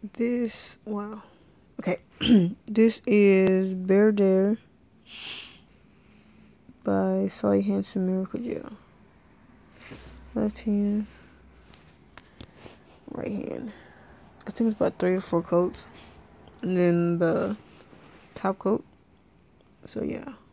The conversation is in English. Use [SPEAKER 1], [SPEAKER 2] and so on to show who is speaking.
[SPEAKER 1] this, wow. Okay, this is Bare Dare by Hansen Miracle Gel. Left hand, right hand. I think it's about 3 or 4 coats. And then the top coat. So yeah.